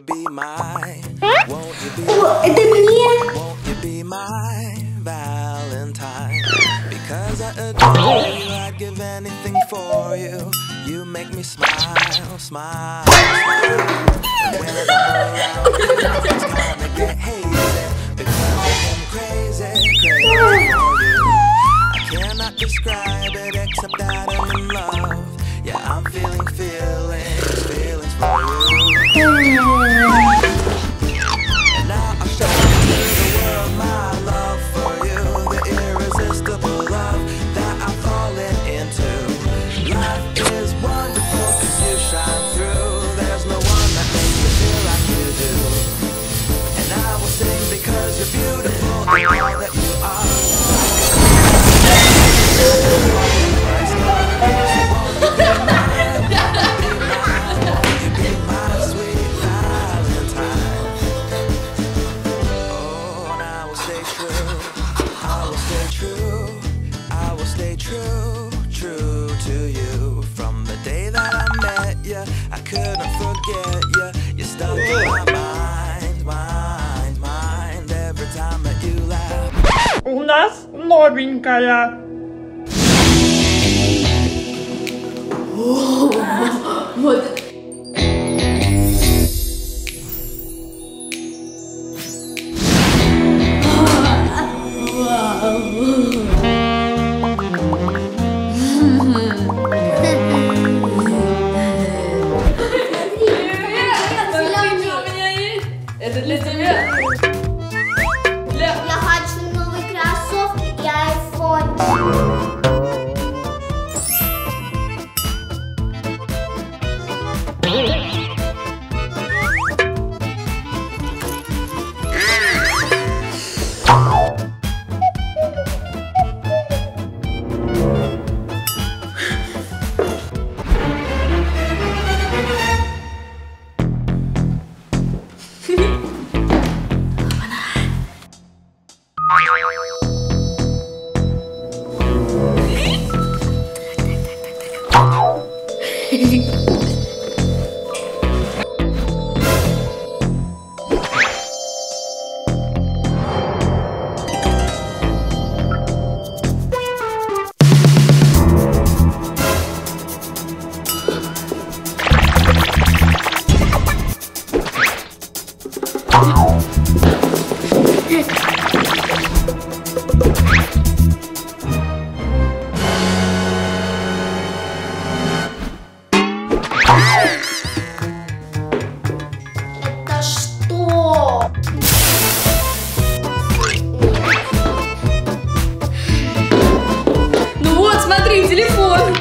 О, это мне? Describe it except that I'm in love. Yeah, I'm feeling feelings for you. And now I'll show the world my love for you, the irresistible love that I'm falling into. Life is wonderful 'cause you shine through. There's no one that makes me feel like you do. And I will sing because you're beautiful and all that you are. True to you. From the day that I met you, I couldn't forget you. You're stuck in my mind every time that you laugh. У нас новенькая. Вот. Это для тебя. Я хочу новые кроссовки и iPhone. Это что? Ну вот, смотри, телефон.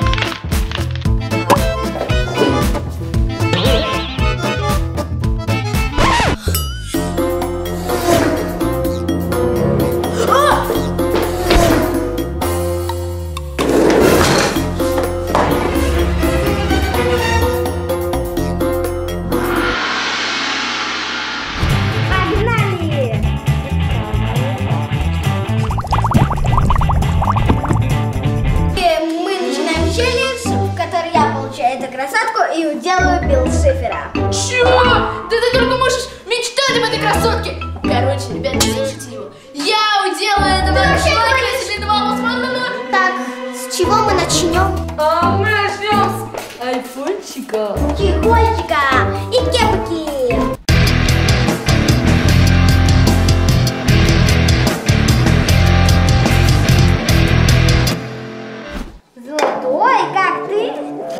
И уделаю Билл-Шифера. Чё? Да ты только можешь мечтать об этой красотке. Короче, ребята, слушайте его. Я уделаю этого человека. Так, с чего мы начнем? А мы начнем с айфончика. Чехольчика и кепки. Золотой, как ты?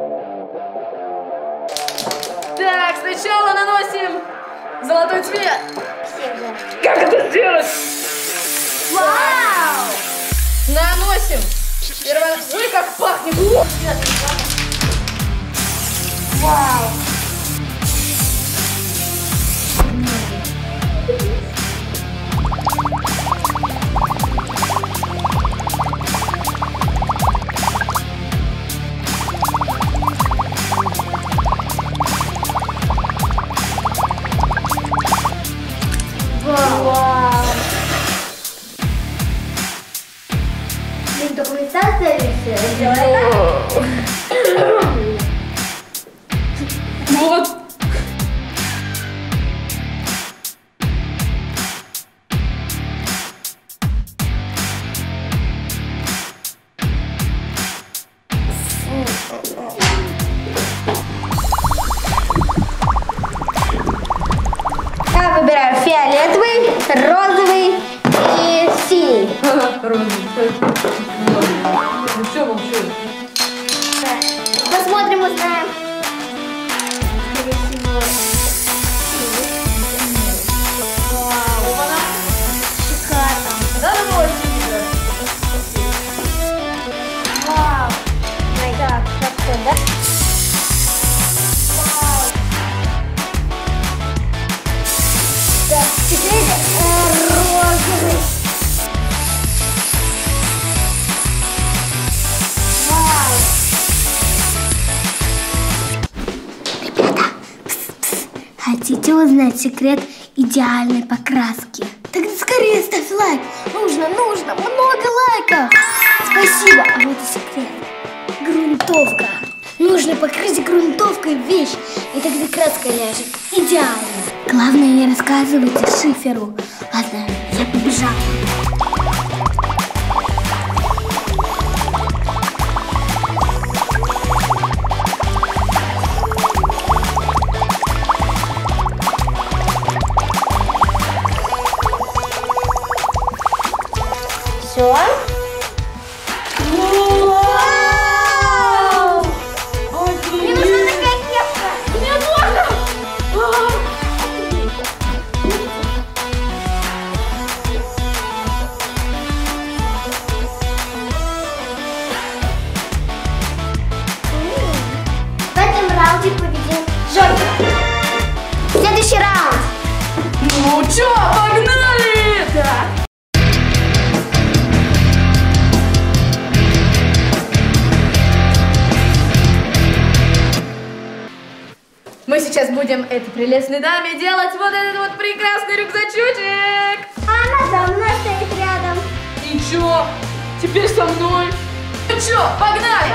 Так, сначала наносим золотой цвет. Все же. Как это сделать? Вау! Наносим. Ой, как пахнет. Вау! Вау! Блин, только мы остались. Вот. розовый. Ну все, молчу. Посмотрим, узнаем. Вау, шикарно. Да, ну вот. Вау. Так, как-то, да? Вау. Так, теперь розовый. Вау. Ребята, хотите узнать секрет идеальной покраски? Тогда скорее ставь лайк. Нужно много лайков. Спасибо. А вот и секрет. Грунтовка. Нужно покрыть грунтовкой вещь, и тогда краска ляжет идеально. Главное, не рассказывайте шиферу. Ладно, я побежала. Все. Мне нужна такая кепка. Мне тоже. В этом раунде победил Жорик. Следующий раунд. Ну чё, погнали! Так. Мы сейчас будем этой прелестной даме делать вот этот вот прекрасный рюкзачочек. Она за мной стоит рядом. И чё? Теперь со мной. Ну чё, погнали!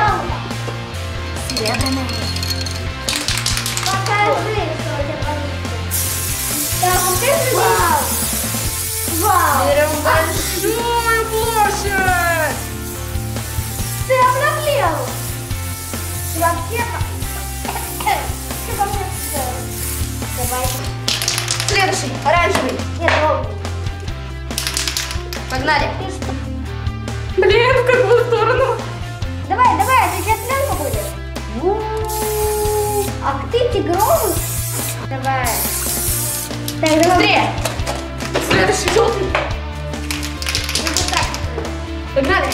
Покажи, что у тебя получится. Так, вот это вау. Вау. Берем большую площадь. Ты обнаглел. Вообще-то. Что ко мне сделать? Давай. Следующий, оранжевый. Нет, ровный. Погнали. Блин, в какую сторону? Давай, а ты сейчас пленка будешь? А ты тигровый? Давай. Так, давай. Быстрее. Следующий желтый. Вот так. Погнали.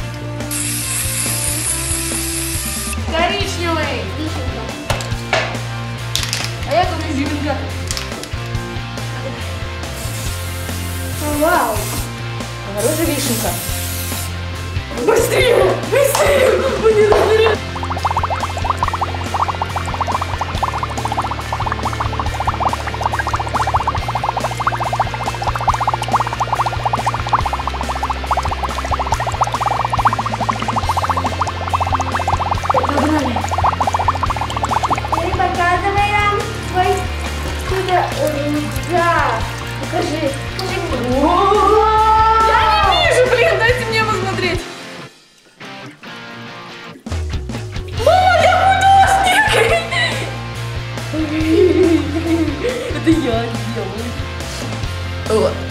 Коричневый. Вишенка. А я тут изюминка. Вау. Говорю же, вишенка. Быстрее! Быстрее! Мне нужно. Погнали. Ты показывай нам свой рюкзак. Покажи. Я не вижу, блин, дайте мне посмотреть. Мама, я художник! Это я сделала.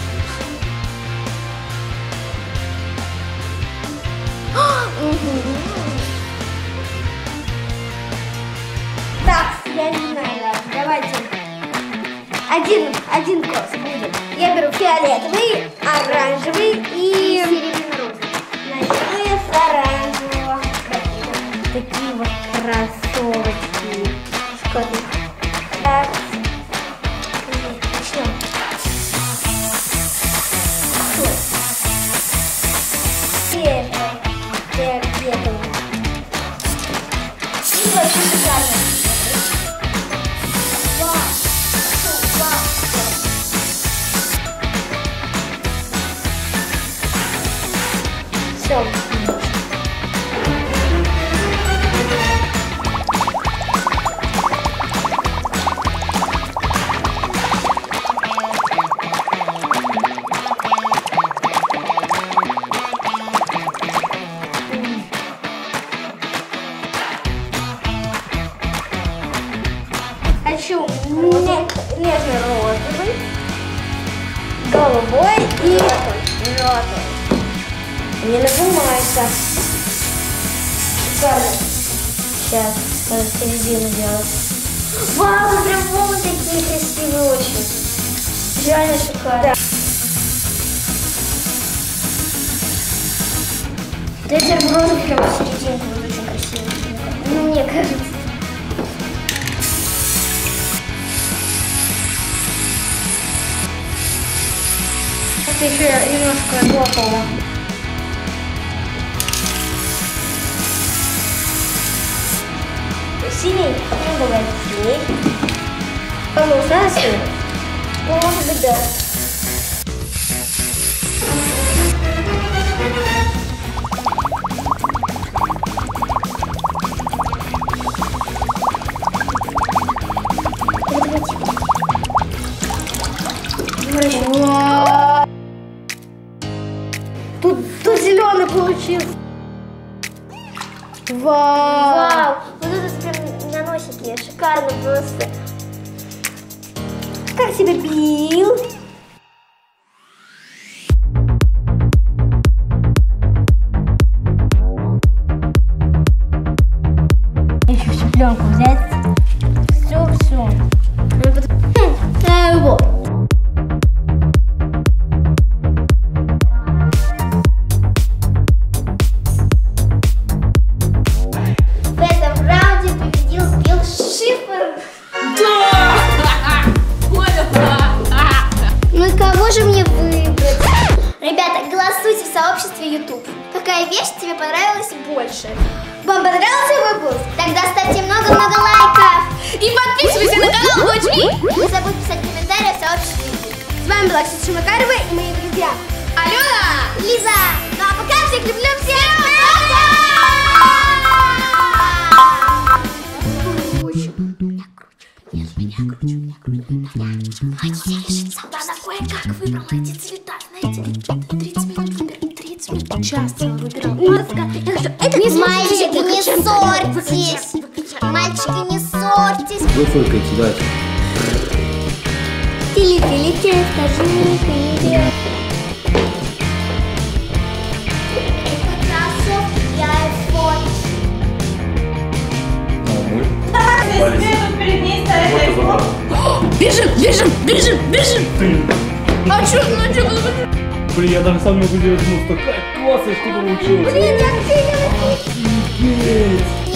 Так, я не знаю, давайте. Один класс будет. Я беру фиолетовый, оранжевый и серебряно-розовый. Начну с оранжевого. Такие вот кроссовочки. Что тут? Так. Начнем. Фиолетовый. И вообще шикарно. Все. Хочу нежно-розовый, голубой и желтый. Не нажимайся. Шикарно. Сейчас, надо середину делать. Вау, ну прям волны такие красивые очень. Реально шикарно. Да. Бутерброды прям в серединку вот очень красивые. Ну, мне кажется. Это еще немножко готово. Синий? Не бывает синий. По-моему, знаешь, синий? Ну, может быть, да. Тут зеленый получился. Вау! Вот это прям на носике. Шикарно просто. Как тебя бил? Еще всю пленку взять. Все. Вот. Голосуйте в сообществе YouTube. Какая вещь тебе понравилась больше? Вам понравился выпуск? Тогда ставьте много-много лайков. И подписывайся на канал Watch. Не забудь писать комментарии в сообществе YouTube. С вами была Ксюша Макарова и мои друзья Алена! Лиза. Ну а пока всех люблю, всем пока! Она кое-как выбрала эти цвета, знаете, 30 минут выбирала, 30 минут, час выбирала. Мальчики, не ссорьтесь! Мальчики, не ссорьтесь! Вы фыркаете, давайте. Тили-тили-ти, скажи, привет! Это кроссовки для iPhone. Перед ней ставят iPhone. Бежим! А что, ну что, Блин, я даже сам не могу сделать, ну такая классная штука получилась. Блин, я Офигеть!